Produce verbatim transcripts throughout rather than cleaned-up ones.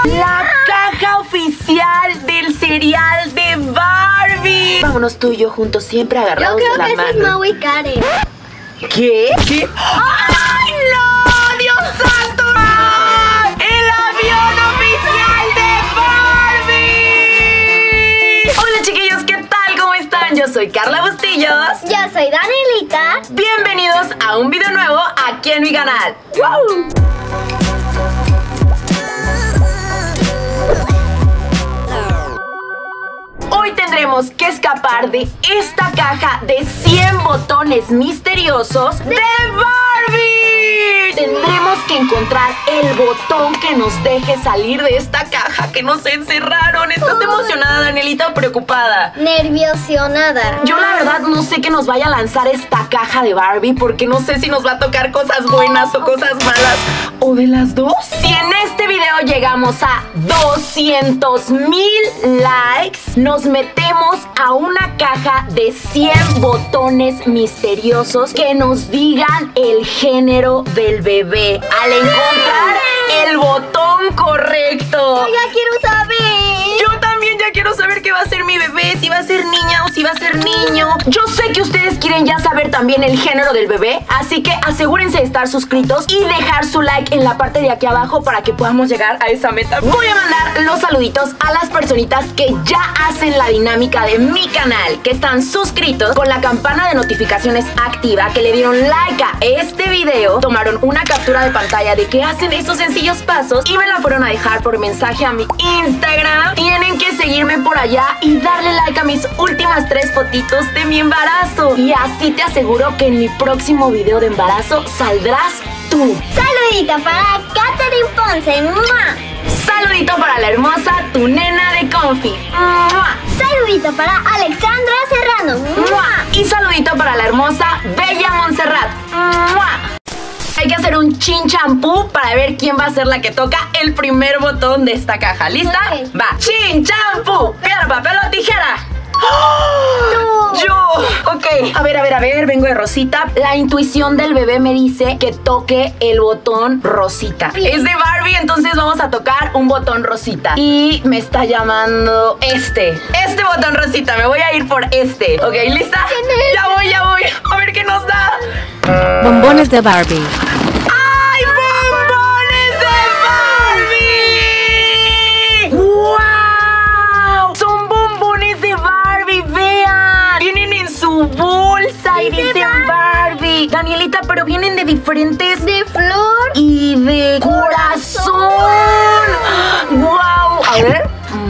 La caja oficial del cereal de Barbie. Vámonos tú y yo juntos, siempre agarrados de la mano. Yo creo que es Mau y Karen. ¿Qué? ¿Qué? ¡Ay, no! ¡Dios santo! ¡Ah! ¡El avión oficial de Barbie! Hola, chiquillos, ¿qué tal? ¿Cómo están? Yo soy Carla Bustillos. Yo soy Danielita. Bienvenidos a un video nuevo aquí en mi canal. ¡Woo! Hoy tendremos que escapar de esta caja de cien botones misteriosos de Barbie. Tendremos que encontrar el botón que nos deje salir de esta caja que nos encerraron. ¿Estás emocionada, Danielita, o preocupada? Nerviosionada. Yo la verdad no sé qué nos vaya a lanzar esta caja de Barbie, porque no sé si nos va a tocar cosas buenas o cosas malas, o de las dos. Si en este video llegamos a doscientos mil likes, nos metemos a una caja de cien botones misteriosos que nos digan el género del bebé al encontrar el botón correcto. Yo ya quiero saber. Yo también ya quiero saber qué va a ser mi bebé, si va a ser niña o si va a ser niño. Yo sé que ustedes quieren ya saber también el género del bebé, así que asegúrense de estar suscritos y dejar su like en la parte de aquí abajo para que podamos llegar a esa meta. Voy a mandar los saluditos a las personitas que ya hacen la dinámica de mi canal, que están suscritos con la campana de notificaciones activa, que le dieron like a este video, tomaron una captura de pantalla de que hacen esos sencillos pasos y me la fueron a dejar por mensaje a mi Instagram. Tienen que seguirme por allá y darle like a mis últimas tres fotitos de mi embarazo, y así te aseguro que en mi próximo video de embarazo saldrás tú. Saludito para Katherine Ponce. ¡Mua! Saludito para la hermosa tu nena de Confi. ¡Mua! Saludito para Alexandra Serrano. ¡Mua! Y saludito para la hermosa Bella Montserrat. ¡Mua! Hay que hacer un chin champú para ver quién va a ser la que toca el primer botón de esta caja. ¿Lista? Okay. Va. Chin champú. Piedra, papel o tijera. ¡Oh! Yo. Ok. A ver, a ver, a ver. Vengo de Rosita. La intuición del bebé me dice que toque el botón Rosita. Es de Barbie, entonces vamos a tocar un botón Rosita. Y me está llamando este. Este botón Rosita. Me voy a ir por este. Ok, ¿lista? Ya voy, ya voy. A ver qué nos da. Bombones de Barbie. ¡Ay, bombones de Barbie! ¡Wow! Son bombones de Barbie, vean. Vienen en su bolsa y dicen Barbie. Danielita, pero vienen de diferentes... De flor y de corazón. ¡Wow! A ver.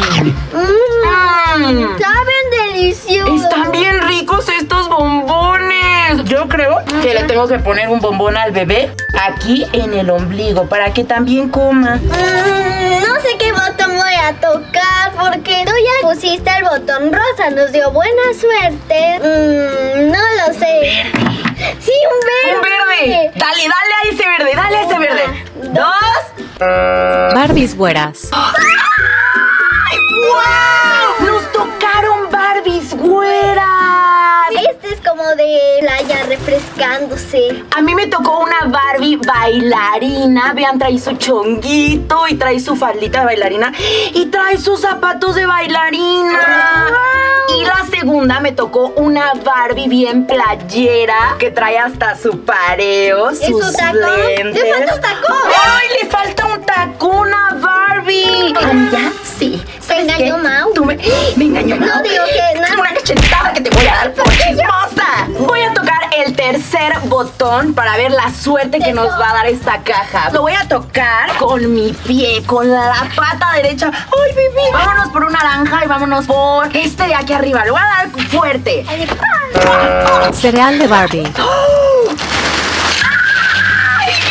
Mm. Mm. Saben deliciosos. Están bien ricos estos bombones. Yo creo que le tengo que poner un bombón al bebé aquí en el ombligo para que también coma. Mm, no sé qué botón voy a tocar porque tú ya pusiste el botón rosa. Nos dio buena suerte. Mm, no lo sé. Verde. Sí, un verde. ¡Un verde! Dale, dale a ese verde, dale a ese verde. Dos. Barbies güeras. ¡Ay, wow! ¡Nos tocaron Barbies güeras! Este es como de playa refrescándose. A mí me tocó una Barbie bailarina. Vean, trae su chonguito y trae su faldita de bailarina y trae sus zapatos de bailarina. Wow. Y la segunda me tocó una Barbie bien playera que trae hasta su pareo, ¿Y sus su tacón? lentes. ¡Le falta un tacón! ¡Ay, le falta un tacón a Barbie! ¿Ya? Sí. ¿Te engañó Mau? Tú me, me engañó Mau. No digo que nada. Una cachetada que te voy a dar por chismosa. Voy a tocar el tercer botón para ver la suerte que nos va a dar esta caja. Lo voy a tocar con mi pie, con la pata derecha. ¡Ay, bebé! Vámonos por un naranja y vámonos por este de aquí arriba. Lo voy a dar fuerte. Cereal de Barbie. ¡Oh! ¡Ay,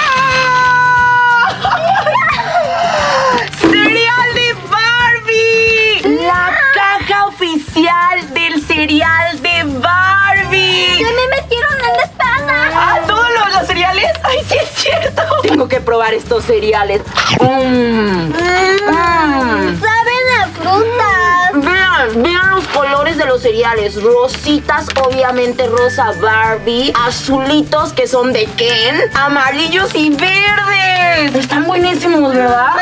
Dios! ¡Cereal de Barbie! La caja oficial del cereal de Barbie. ¡Se me metieron en la espalda! ¿Ah, todos los, los cereales? ¡Ay, sí es cierto! Tengo que probar estos cereales. Mmm. Mm, ¡Saben a frutas! Vean, vean los colores de los cereales. Rositas, obviamente rosa Barbie. Azulitos, que son de Ken. Amarillos y verdes. Están buenísimos, ¿verdad? Me encanta.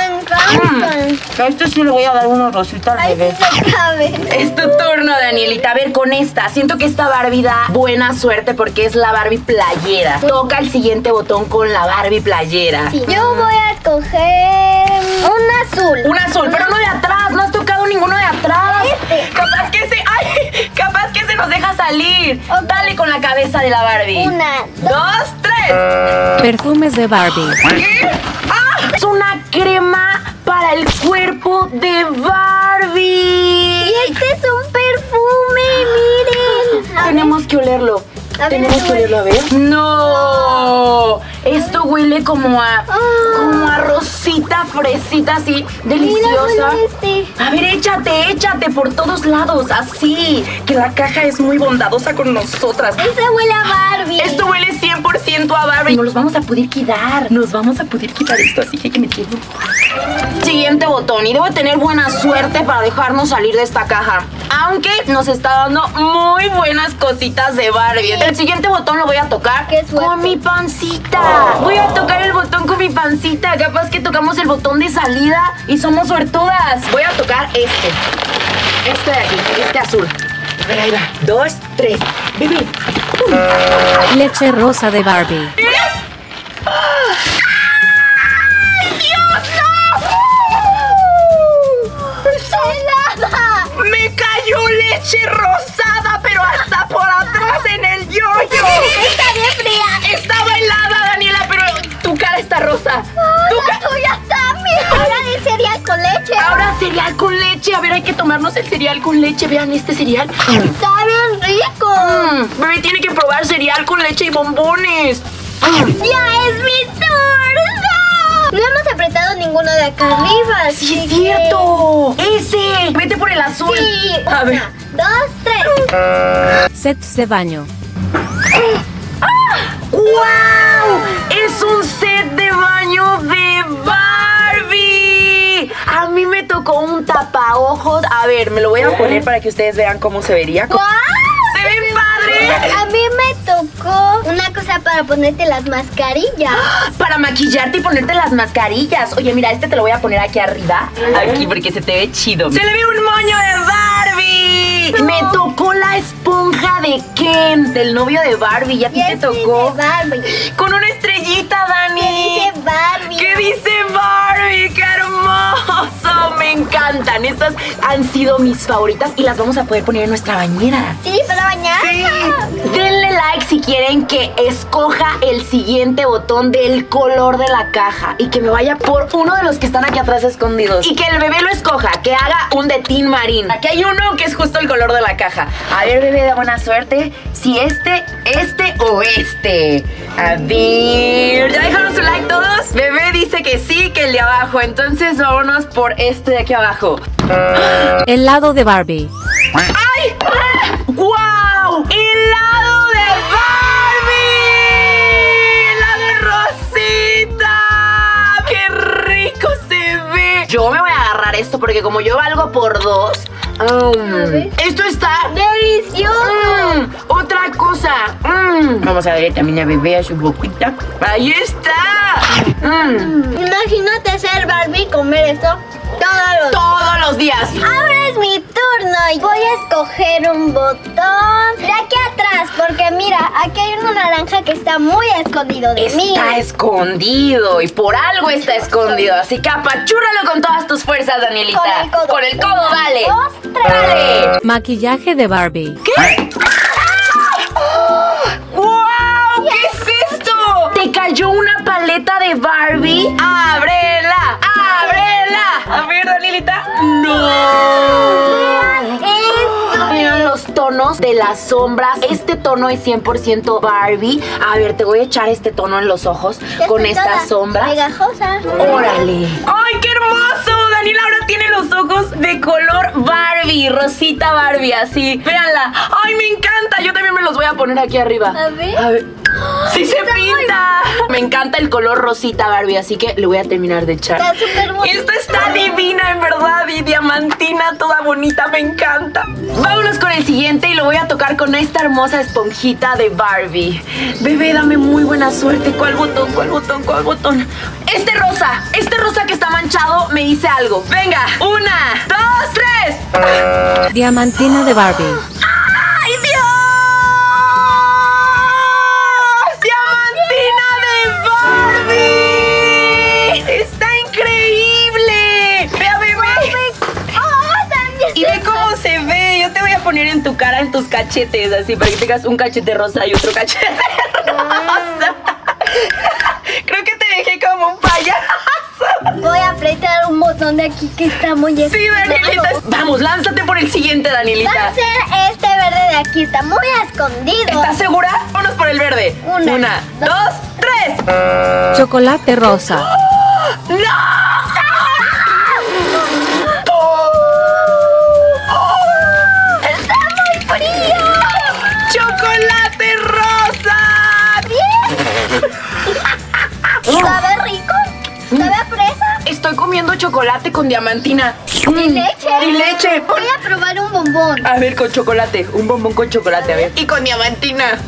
basta. A este sí le voy a dar una rosita al Ahí bebé. sí se cabe. Es tu turno, Danielita. A ver, con esta. Siento que esta Barbie da buena suerte porque es la Barbie playera. Toca el siguiente botón con la Barbie playera. Sí. Yo voy a escoger un azul. Un azul, pero no de atrás. No has tocado ninguno de atrás. Este. Capaz que se... ¡Ay! Capaz que se nos deja salir. Dale con la cabeza de la Barbie. Una, Dos, tres. Perfumes de Barbie. ¿Qué? ¡Ah! Es una crema para el cuerpo de Barbie. Y este es un perfume, miren. A Tenemos que olerlo. A ver, Tenemos que huele. olerlo, a ver. ¡No! Esto huele como a... Ah. Como a rosita, fresita, así, deliciosa. huele este. A ver, échate, échate por todos lados, así. Que la caja es muy bondadosa con nosotras. Ese huele a Barbie. Esto huele cien por ciento a Barbie. Nos los vamos a poder quitar. Nos vamos a poder quitar esto, así que hay que meterlo. Siguiente botón. Y debo tener buena suerte para dejarnos salir de esta caja. Aunque nos está dando muy buenas cositas de Barbie. El siguiente botón lo voy a tocar ¡Qué suerte! con mi pancita. Voy a tocar el botón con mi pancita. Capaz que tocamos el botón de salida y somos suertudas. Voy a tocar este. Este de aquí, este azul. A ver, ahí va. Dos, tres. Bebé. Leche rosa de Barbie. ¿Qué? ¡Ay, Dios, no! ¡Helada! ¡Me cayó leche rosada, pero hasta por atrás en el yoyo! Está bien fría. Estaba helada, Daniela, pero tu cara está rosa. Tu La ca- tuya también. Ahora de cereal con leche. Ahora cereal con leche. A ver, hay que tomarnos el cereal con leche. Vean este cereal. Está bien rico. Mm, bebé tiene que probar cereal con leche y bombones. Mm. ¡Ya es mi turno! No hemos apretado ninguno de acá arriba. ¡Sí, así es que- cierto! ¡Ese! Vete por el azul. Sí. A ver. Una, dos, tres. Sets de baño. ¡Wow! ¡Es un set de baño de Barbie! A mí me tocó un tapaojos. A ver, me lo voy a poner para que ustedes vean cómo se vería. ¡Guau! ¡Se ve padre! A mí me tocó una cosa para ponerte las mascarillas. Para maquillarte y ponerte las mascarillas. Oye, mira, este te lo voy a poner aquí arriba. Aquí, porque se te ve chido. ¡Se le ve un moño de Barbie! Me tocó la esponja de Ken, del novio de Barbie. ¿Y a ti Y te este tocó? dice Barbie. Con una estrellita, Dani. Dice Barbie. ¿Qué dice Barbie? ¡Qué hermoso! Me encantan. Estas han sido mis favoritas y las vamos a poder poner en nuestra bañera. Sí, para bañar. Denle like si quieren que escoja el siguiente botón del color de la caja y que me vaya por uno de los que están aquí atrás escondidos. Y que el bebé lo escoja, que haga un de Tin Marín. Aquí hay uno que es justo el color de la caja. A ver, bebé, de buena suerte. Si este, este o este. A ver. ¿Ya dejaron su like todos? Bebé dice que sí, que el de abajo. Entonces vámonos por este de aquí abajo. Helado de Barbie. ¡Ay! ¡Guau! ¡Helado de Barbie! ¡Helado rosita! ¡Qué rico se ve! Yo me voy a agarrar esto porque como yo valgo por dos. Um, esto está Delicioso. Mm, otra cosa. Mm. Vamos a darle también a bebé a su boquita. ¡Ahí está! Mm. Imagínate ser Barbie y comer esto todos los Todos los días. Ahora es mi turno y voy a escoger un botón de aquí atrás porque mira, aquí hay uno naranja que está muy escondido de mí. Está escondido y por algo está escondido. Así que apachúralo con todas tus fuerzas, Danielita. Con el codo. Con el codo, dale. Dos, tres. Dale. Maquillaje de Barbie. ¿Qué? ¡Wow! ¿Qué es esto? ¿Te cayó una paleta de Barbie? ¡Ábrela! ¡Ábrela! A ver, Danielita. ¡No! Esto. Vean los tonos de las sombras. Este tono es cien por ciento Barbie. A ver, te voy a echar este tono en los ojos Ya con estoy esta toda sombra. Pegajosa. ¡Órale! ¡Ay, qué hermoso! Daniela ahora tiene los ojos de color Barbie, rosita Barbie, así. Véanla. ¡Ay, me encanta! Yo también me los voy a poner aquí arriba. A ver. A ver. ¡Sí se pinta! Me encanta el color rosita, Barbie, así que le voy a terminar de echar. Está súper bonita. Esta está divina, en verdad, y diamantina, toda bonita, me encanta. Vámonos con el siguiente y lo voy a tocar con esta hermosa esponjita de Barbie. Bebé, dame muy buena suerte. ¿Cuál botón? ¿Cuál botón? ¿Cuál botón? Este rosa, este rosa que está manchado me dice algo. Venga, una, dos, tres. Diamantina de Barbie. ¡Ay, Dios! ¡Diamantina de Barbie! ¡Está increíble! ¡Vea, bebé! ¡Oh, también! Y ve cómo se ve. Yo te voy a poner en tu cara, en tus cachetes, así, para que tengas un cachete rosa y otro cachete rosa. Creo que te dejé como un payaso. Voy a apretar un botón de aquí que está muy Sí, escondido. Danielita. Vamos, lánzate por el siguiente, Danielita. Va a ser este verde de aquí, está muy escondido. ¿Estás segura? Vámonos por el verde. Una, Una dos, dos, tres. Chocolate rosa. ¡No! ¡Está muy frío! ¡Chocolate rosa! ¿Sabe rico? ¿Sabe a fresa? Estoy comiendo chocolate con diamantina. ¿Y leche? Y leche. Voy a probar un bombón. A ver, con chocolate. Un bombón con chocolate, a ver. Y con diamantina.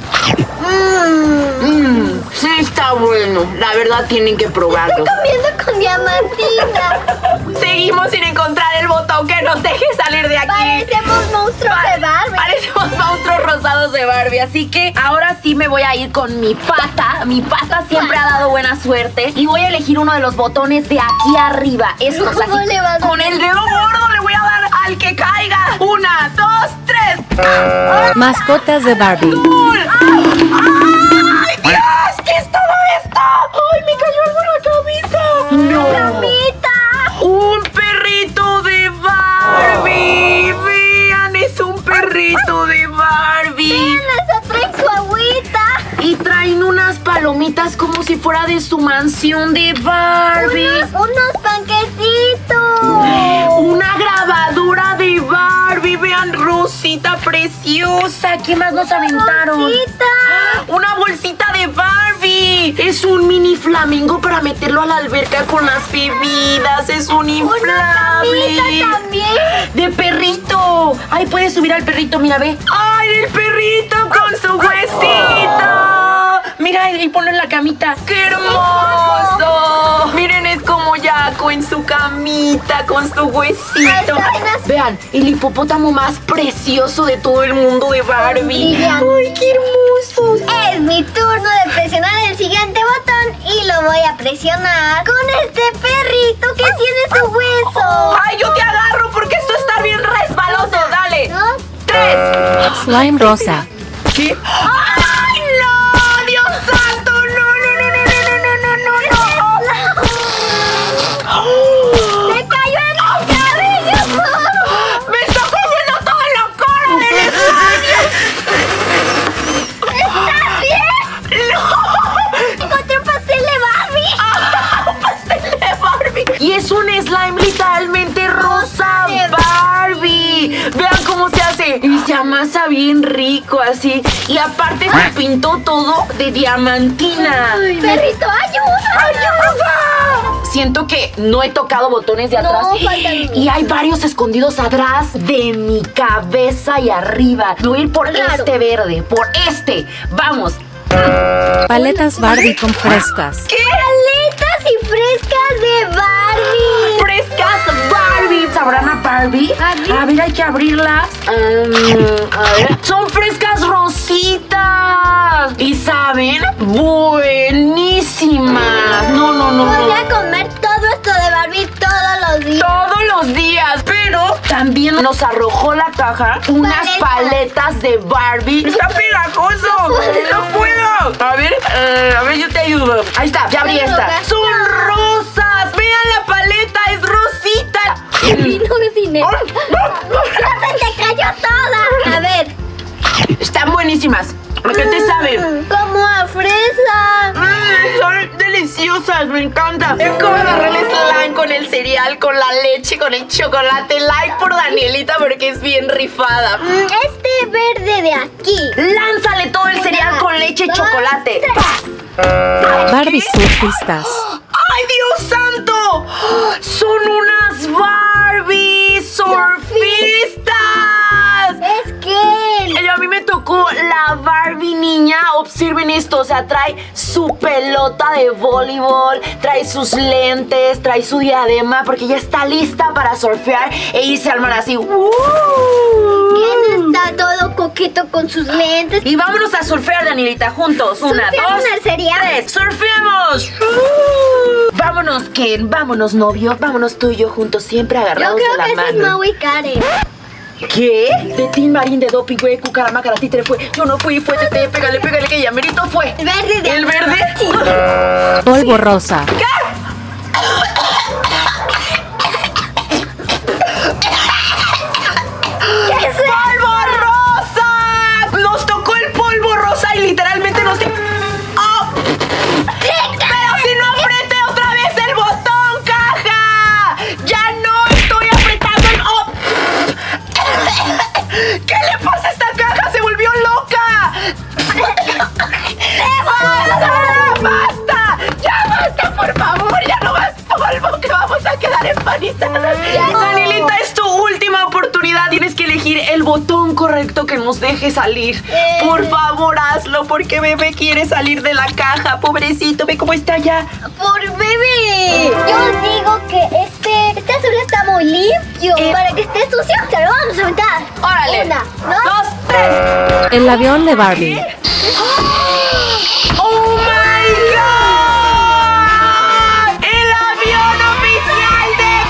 Mmm. Mmm, sí está bueno. La verdad tienen que probarlo. Comiendo con diamantina. Seguimos sin encontrar el botón que nos deje salir de aquí. Parecemos monstruos de Barbie. Parecemos monstruos rosados de Barbie. Así que ahora sí me voy a ir con mi pata. Mi pata siempre ha dado buena suerte. Y voy a elegir uno de los botones de aquí arriba. Estos ¿Cómo así. le vas a Con el dedo gordo le voy a dar al que caiga. Una, dos, tres. Mascotas de Barbie. ¡Gol! ¡Ay, Dios! ¿Qué es todo esto? ¡Ay, me cayó algo en la cabeza! ¡No! ¡Mamita! ¡Un perrito de Barbie! ¡Vean! Es un perrito de Barbie. Vean, esa trae su agüita. Y traen unas palomitas como si fuera de su mansión de Barbie. Unos, unos panquecitos. Una grabadora de Barbie. Vean, Rosita preciosa. ¿Qué más nos aventaron? Rosita. Una bolsita de Barbie. Es un mini flamingo para meterlo a la alberca con las bebidas. Es un inflable. Una camita también. De perrito. Ay, puedes subir al perrito, mira, ve. Ay, el perrito con su huesito. Mira, y ponlo en la camita. ¡Qué hermoso! Miren, es como Yaco en su camita con su huesito. Vean, el hipopótamo más precioso de todo el mundo de Barbie. Brillante. ¡Ay, qué hermosos! Es mi turno de presionar el siguiente botón y lo voy a presionar con este perrito que tiene su hueso. ¡Ay, yo te agarro porque esto está bien resbaloso! ¡Dale! Dos. ¡Tres! Slime rosa. ¿Qué? ¡Ay, no! ¡Dios santo! ¡No, no, no, no, no, no, no, no, no! ¡Se cayó en el cabello! ¡Me está cayendo toda la cara del slime! ¿Estás bien? ¡No! Encontré un pastel de Barbie. ¡Ah! ¡Un pastel de Barbie! Y es un slime literalmente rosa de Barbie. Vean cómo se hace. Y se amasa bien rico así. Y aparte se pintó todo de diamantina. Perrito, ayuda. ¡Ayuda! Siento que no he tocado botones de No, atrás. faltan. Y hay varios escondidos atrás de mi cabeza y arriba. Me voy a ir por Claro. este verde. Por este. Vamos. Paletas Barbie con frescas. ¿Qué? Paletas y frescas de Barbie. Frescas Barbie. ¿Sabrán a Barbie? Barbie. A ver, hay que abrirlas. Um, a ver. Son frescas rositas. ¿Y saben? Buenísimas. No, no, no, no. Podría comer todo esto de Barbie todos los días. Todos los días, pero también nos arrojó la caja unas Paletas. paletas de Barbie. ¡Está pegajoso! ¡No puedo! A ver, eh, a ver, yo te ayudo. Ahí está, ya abrí Pero esta. gasta. ¡Son rosas! ¡Vean la paleta! ¡Es rosita! Vino sin él. ¡Ya se te cayó toda! A ver. Están buenísimas. ¿A qué te saben? Como a fresa. Mm, son deliciosas. rifas, me encanta. Cómo agarrarle slime con el cereal, con la leche, con el chocolate. Like por Danielita porque es bien rifada. Mm, este verde de aquí. Lánzale todo el cereal con leche y chocolate. Barbie surfistas. ¡Ay, Dios santo! ¡Son unas Barbie surfistas! Es que... A mí me tocó la Barbie niña. Observen esto, o sea, trae su pelota de voleibol, trae sus lentes, trae su diadema, porque ya está lista para surfear e irse al mar así. ¡Uh! ¿Quién está todo coqueto con sus lentes? Y vámonos a surfear, Danielita, juntos. Una, ¿Surfeamos dos, al cereal? tres. ¡Surfeamos! ¡Uh! Vámonos, Ken, vámonos, novio. Vámonos tú y yo juntos, siempre Yo agarrados creo de la que ese es mano. Mau y Karen. ¿Qué? De Tin Marín, de Doping, güey, Cucaramácara, Títere fue. Yo no fui, fue Tete, pégale, pégale, que ya merito fue. El verde de ¿El aquí. verde? Polvo rosa. ¿Qué es eso? ¡Polvo rosa! Nos tocó el polvo rosa y literalmente nos... ¡Oh! ¡Pero si no apreté otra vez el botón, caja! ¡Ya no estoy apretando el... ¡Oh! ¿Qué le pasa a esta caja? ¡Se volvió loca! ¡Basta! ¡Basta! ¡Ya basta, por favor! ¡Ya no más polvo, que vamos a quedar empanizadas! Danielita, es tu última oportunidad. Tienes que elegir el botón correcto que nos deje salir. Eh. Por favor, hazlo, porque bebé quiere salir de la caja. Pobrecito, ve cómo está ya. ¡Por bebé! Yo digo que este, este azul está muy limpio. Eh. Para que esté sucio, se lo vamos a aventar. ¡Órale! Una, dos, dos, tres. El avión de Barbie. ¡Oh, my God! ¡El avión oficial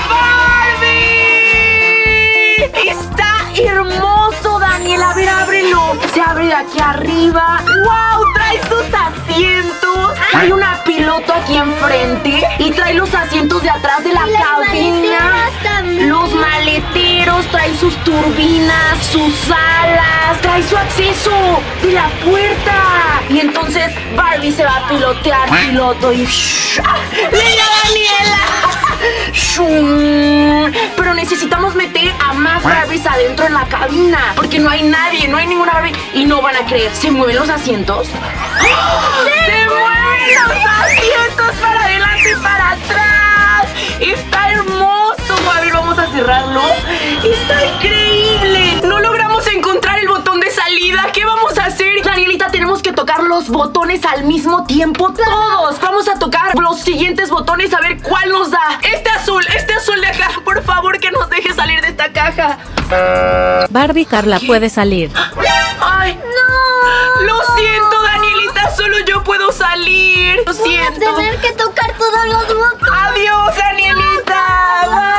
de Barbie! ¡Está hermoso, Daniel! A ver, ábrelo. Se abre de aquí arriba. ¡Wow! Trae sus asientos. Hay una piloto aquí enfrente. Y trae los asientos de atrás de la Y las cabina. maleteras también. Los maleteros. Trae sus turbinas, sus alas. Trae su acceso de la puerta. Y entonces Barbie se va a pilotear piloto y... ¡Ah! ¡Venga, Daniela! ¡Shum! Pero necesitamos meter a más Barbies adentro en la cabina. Porque no hay nadie, no hay ninguna Barbie. Y no van a creer. ¿Se mueven los asientos? ¡Oh! ¡Se mueven los asientos para adelante y para atrás! ¡Está hermoso! A ver, vamos a cerrarlo. ¡Está increíble! No logramos encontrar el botón de salida. ¿Qué vamos a hacer? Danielita, tenemos que tocar los botones al mismo tiempo. Todos. Vamos a tocar los siguientes botones a ver cuál nos da. Este azul, este azul de acá. Por favor, que nos deje salir de esta caja. Barbie Carla puede salir. ¡Ay! ¡No! Lo siento, Danielita. Solo yo puedo salir. Lo Vamos a siento. tener que tocar todos los botones. Adiós, Danielita.